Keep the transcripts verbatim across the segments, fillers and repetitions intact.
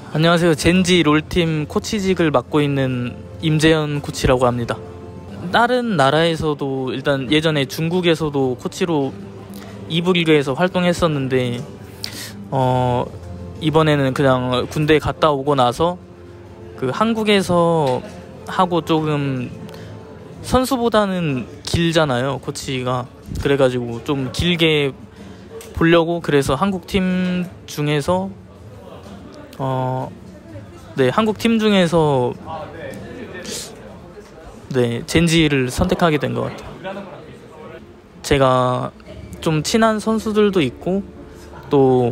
안녕하세요. 젠지 롤팀 코치직을 맡고 있는 임재현 코치라고 합니다. 다른 나라에서도 일단 예전에 중국에서도 코치로 이 부 리그에서 활동했었는데 어 이번에는 그냥 군대 갔다 오고 나서 그 한국에서 하고 조금 선수보다는 길잖아요, 코치가. 그래가지고 좀 길게 보려고 그래서 한국 팀 중에서 어, 네, 한국 팀 중에서 네, 젠지를 선택하게 된 것 같아요. 제가 좀 친한 선수들도 있고 또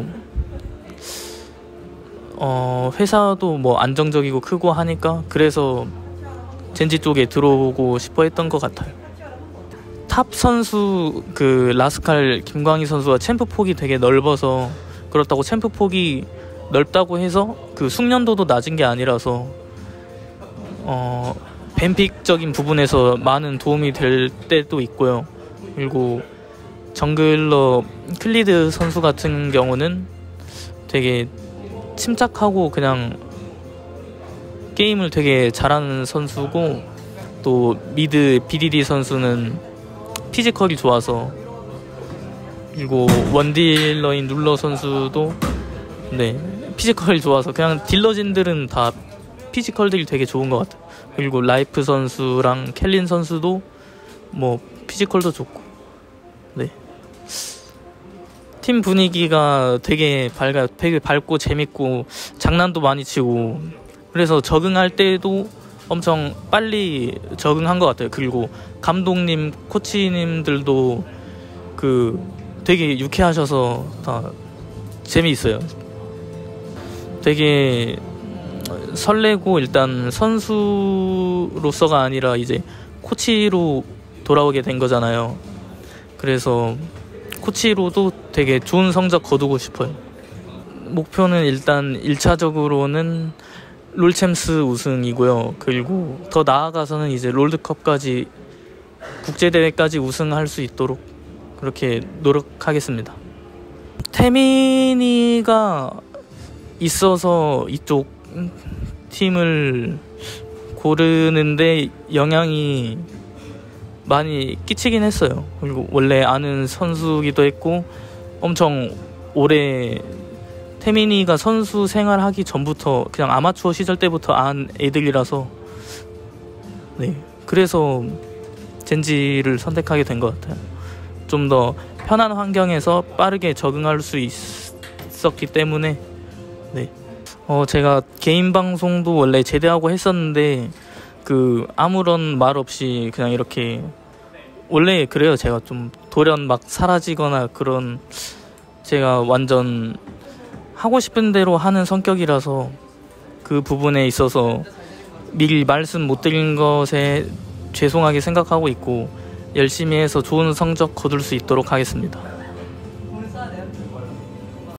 어, 회사도 뭐 안정적이고 크고 하니까 그래서 젠지 쪽에 들어오고 싶어 했던 것 같아요. 탑 선수 그 라스칼 김광희 선수가 챔프 폭이 되게 넓어서 그렇다고 챔프 폭이 넓다고 해서 그 숙련도도 낮은 게 아니라서 어 뱀픽적인 부분에서 많은 도움이 될 때도 있고요. 그리고 정글러 클리드 선수 같은 경우는 되게 침착하고 그냥 게임을 되게 잘하는 선수고, 또 미드 비디디 선수는 피지컬이 좋아서, 그리고 원딜러인 룰러 선수도 네 피지컬이 좋아서 그냥 딜러진들은 다 피지컬들이 되게 좋은 것 같아요. 그리고 라이프 선수랑 켈린 선수도 뭐 피지컬도 좋고, 네 팀 분위기가 되게 밝아요. 되게 밝고 재밌고 장난도 많이 치고, 그래서 적응할 때도 엄청 빨리 적응한 것 같아요. 그리고 감독님, 코치님들도 그 되게 유쾌하셔서 다 재미있어요. 되게 설레고, 일단 선수로서가 아니라 이제 코치로 돌아오게 된 거잖아요. 그래서 코치로도 되게 좋은 성적 거두고 싶어요. 목표는 일단 일 차적으로는 롤챔스 우승이고요. 그리고 더 나아가서는 이제 롤드컵까지, 국제대회까지 우승할 수 있도록 그렇게 노력하겠습니다. 태민이가 있어서 이쪽 팀을 고르는데 영향이 많이 끼치긴 했어요. 그리고 원래 아는 선수기도 했고, 엄청 오래 태민이가 선수 생활하기 전부터 그냥 아마추어 시절 때부터 안 애들이라서 네 그래서 젠지를 선택하게 된 것 같아요. 좀 더 편한 환경에서 빠르게 적응할 수 있었기 때문에. 네 어 제가 개인 방송도 원래 제대하고 했었는데 그 아무런 말 없이 그냥 이렇게, 원래 그래요. 제가 좀 돌연 막 사라지거나 그런, 제가 완전 하고 싶은 대로 하는 성격이라서 그 부분에 있어서 미리 말씀 못 드린 것에 죄송하게 생각하고 있고, 열심히 해서 좋은 성적 거둘 수 있도록 하겠습니다.